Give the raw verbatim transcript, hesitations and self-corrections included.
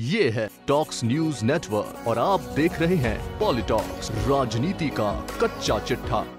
ये है talks news network और आप देख रहे हैं पॉलिटॉक्स, राजनीति का कच्चा चिट्ठा।